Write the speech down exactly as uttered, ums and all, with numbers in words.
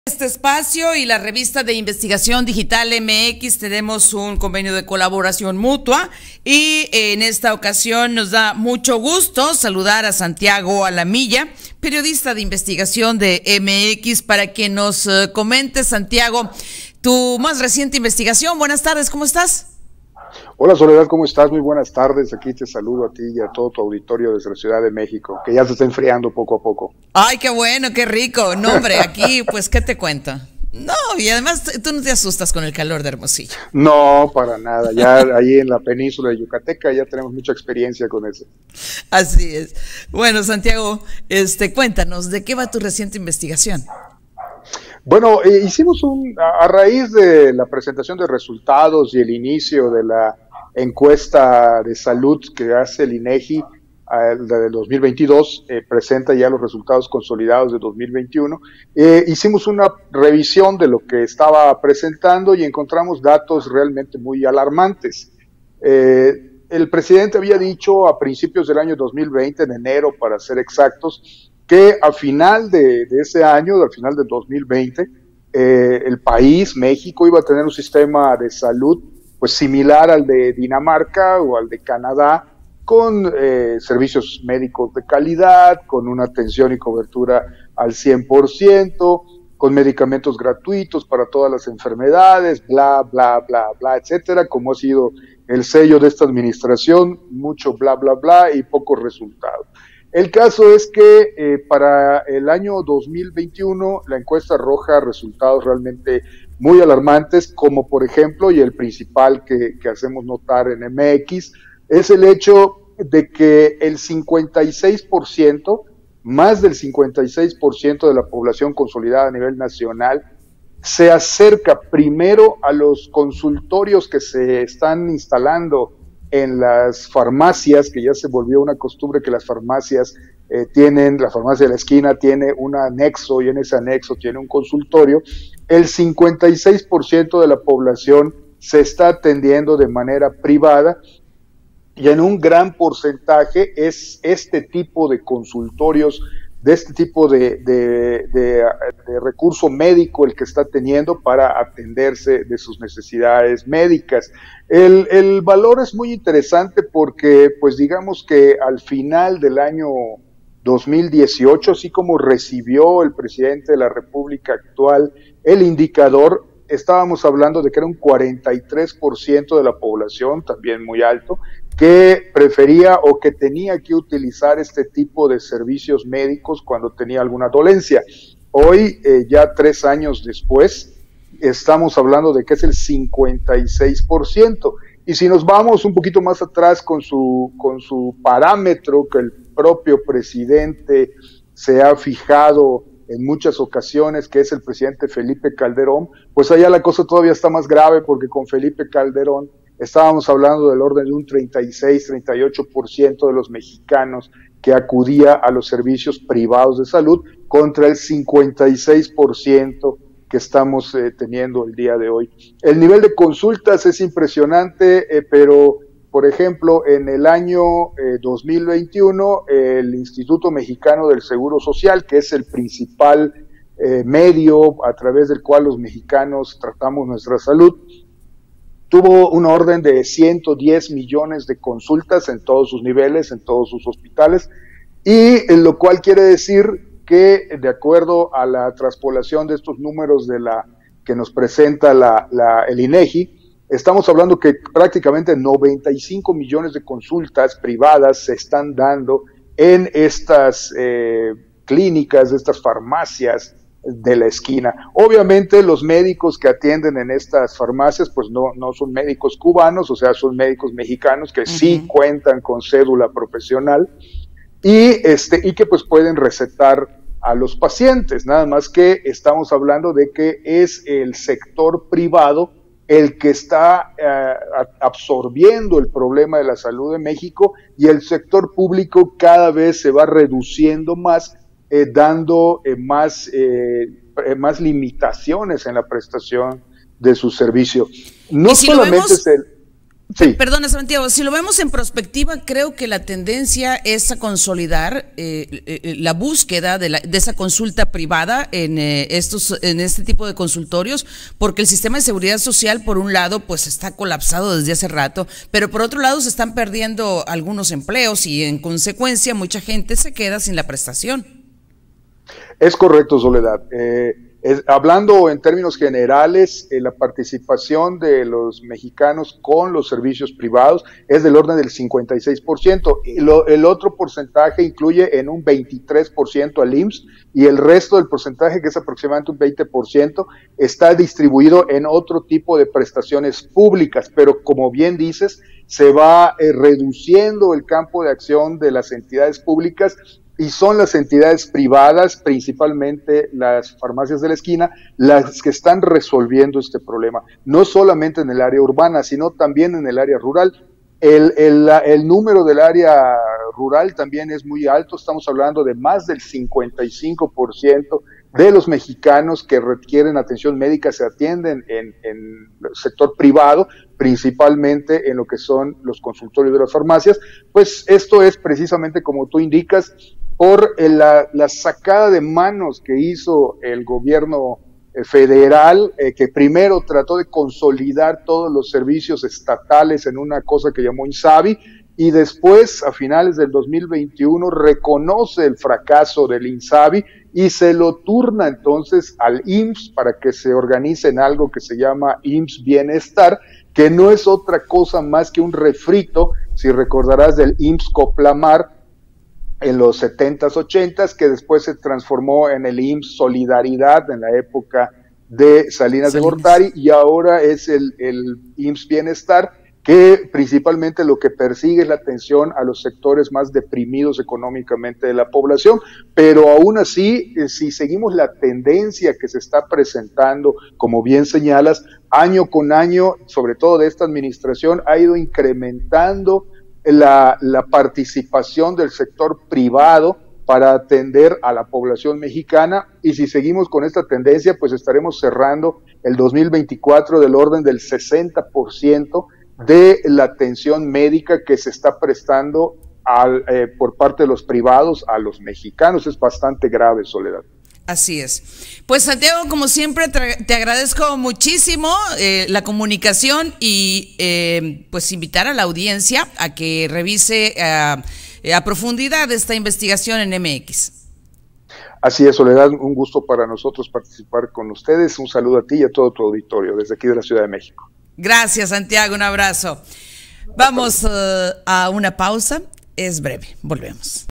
Este espacio y la revista de investigación digital M X tenemos un convenio de colaboración mutua y en esta ocasión nos da mucho gusto saludar a Santiago Alamilla, periodista de investigación de M X, para que nos uh, comente, Santiago, tu más reciente investigación. Buenas tardes, ¿cómo estás? Hola Soledad, ¿cómo estás? Muy buenas tardes. Aquí te saludo a ti y a todo tu auditorio desde la Ciudad de México, que ya se está enfriando poco a poco. Ay, qué bueno, qué rico. No, hombre, aquí, pues, ¿qué te cuento? No, y además tú no te asustas con el calor de Hermosillo. No, para nada. Ya ahí en la península de Yucateca ya tenemos mucha experiencia con eso. Así es. Bueno, Santiago, este, cuéntanos, ¿de qué va tu reciente investigación? Bueno, eh, hicimos un, a, a raíz de la presentación de resultados y el inicio de la encuesta de salud que hace el INEGI, la del dos mil veintidós, eh, presenta ya los resultados consolidados de dos mil veintiuno. Eh, hicimos una revisión de lo que estaba presentando y encontramos datos realmente muy alarmantes. Eh, el presidente había dicho a principios del año dos mil veinte, en enero para ser exactos, que a final de, de ese año, al final del dos mil veinte, eh, el país, México, iba a tener un sistema de salud pues similar al de Dinamarca o al de Canadá, con eh, servicios médicos de calidad, con una atención y cobertura al cien por ciento, con medicamentos gratuitos para todas las enfermedades, bla, bla, bla, bla, etcétera, como ha sido el sello de esta administración, mucho bla, bla, bla y pocos resultados. El caso es que eh, para el año dos mil veintiuno la encuesta arroja resultados realmente muy alarmantes, como por ejemplo, y el principal que, que hacemos notar en M X, es el hecho de que el cincuenta y seis por ciento, más del cincuenta y seis por ciento de la población consolidada a nivel nacional, se acerca primero a los consultorios que se están instalando en las farmacias, que ya se volvió una costumbre que las farmacias eh, tienen, la farmacia de la esquina tiene un anexo y en ese anexo tiene un consultorio. El cincuenta y seis por ciento de la población se está atendiendo de manera privada y en un gran porcentaje es este tipo de consultorios, de este tipo de, de, de, de recurso médico el que está teniendo para atenderse de sus necesidades médicas. El, el valor es muy interesante porque, pues digamos que al final del año dos mil dieciocho, así como recibió el presidente de la República actual el indicador, estábamos hablando de que era un cuarenta y tres por ciento de la población, también muy alto, que prefería o que tenía que utilizar este tipo de servicios médicos cuando tenía alguna dolencia. Hoy, eh, ya tres años después, estamos hablando de que es el cincuenta y seis por ciento. Y si nos vamos un poquito más atrás con su, con su parámetro que el propio presidente se ha fijado en muchas ocasiones, que es el presidente Felipe Calderón, pues allá la cosa todavía está más grave, porque con Felipe Calderón estábamos hablando del orden de un treinta y seis, treinta y ocho por ciento de los mexicanos que acudía a los servicios privados de salud, contra el cincuenta y seis por ciento que estamos eh, teniendo el día de hoy. El nivel de consultas es impresionante, eh, pero, por ejemplo, en el año eh, dos mil veintiuno, eh, el Instituto Mexicano del Seguro Social, que es el principal eh, medio a través del cual los mexicanos tratamos nuestra salud, tuvo una orden de ciento diez millones de consultas en todos sus niveles, en todos sus hospitales, y lo cual quiere decir que, de acuerdo a la traspolación de estos números de la que nos presenta la, la, el INEGI, estamos hablando que prácticamente noventa y cinco millones de consultas privadas se están dando en estas eh, clínicas, estas farmacias de la esquina. Obviamente los médicos que atienden en estas farmacias pues no, no son médicos cubanos, o sea, son médicos mexicanos que uh-huh. sí cuentan con cédula profesional y, este, y que pues pueden recetar a los pacientes, nada más que estamos hablando de que es el sector privado el que está eh, absorbiendo el problema de la salud de México, y el sector público cada vez se va reduciendo más, Eh, dando eh, más, eh, más limitaciones en la prestación de su servicio. No si solamente vemos, es el... Sí. Perdona, Santiago, si lo vemos en perspectiva, creo que la tendencia es a consolidar eh, eh, la búsqueda de, la, de esa consulta privada en, eh, estos, en este tipo de consultorios, porque el sistema de seguridad social, por un lado, pues está colapsado desde hace rato, pero por otro lado se están perdiendo algunos empleos y en consecuencia mucha gente se queda sin la prestación. Es correcto, Soledad. Eh, Es, hablando en términos generales, eh, la participación de los mexicanos con los servicios privados es del orden del cincuenta y seis por ciento. Y lo, el otro porcentaje incluye en un veintitrés por ciento al I M S S y el resto del porcentaje, que es aproximadamente un veinte por ciento, está distribuido en otro tipo de prestaciones públicas. Pero como bien dices, se va eh, reduciendo el campo de acción de las entidades públicas y son las entidades privadas, principalmente las farmacias de la esquina, las que están resolviendo este problema, no solamente en el área urbana, sino también en el área rural. El, el, el número del área rural también es muy alto, estamos hablando de más del cincuenta y cinco por ciento de los mexicanos que requieren atención médica se atienden en, en el sector privado, principalmente en lo que son los consultorios de las farmacias. Pues esto es precisamente, como tú indicas, por la, la sacada de manos que hizo el gobierno federal, eh, que primero trató de consolidar todos los servicios estatales en una cosa que llamó INSABI, y después, a finales del dos mil veintiuno, reconoce el fracaso del INSABI y se lo turna entonces al I M S S para que se organice en algo que se llama I M S S Bienestar, que no es otra cosa más que un refrito, si recordarás, del I M S S Coplamar, en los setentas, ochentas, que después se transformó en el I M S S Solidaridad en la época de Salinas, Salinas. de Gortari, y ahora es el, el I M S S Bienestar, que principalmente lo que persigue es la atención a los sectores más deprimidos económicamente de la población, pero aún así, si seguimos la tendencia que se está presentando, como bien señalas, año con año, sobre todo de esta administración, ha ido incrementando La, la participación del sector privado para atender a la población mexicana, y si seguimos con esta tendencia, pues estaremos cerrando el dos mil veinticuatro del orden del sesenta por ciento de la atención médica que se está prestando al, eh, por parte de los privados a los mexicanos. Es bastante grave, Soledad. Así es. Pues Santiago, como siempre, te agradezco muchísimo eh, la comunicación y eh, pues invitar a la audiencia a que revise a, a profundidad esta investigación en M X. Así es, Soledad, un gusto para nosotros participar con ustedes. Un saludo a ti y a todo tu auditorio desde aquí de la Ciudad de México. Gracias, Santiago, un abrazo. Vamos uh, a una pausa, es breve, volvemos.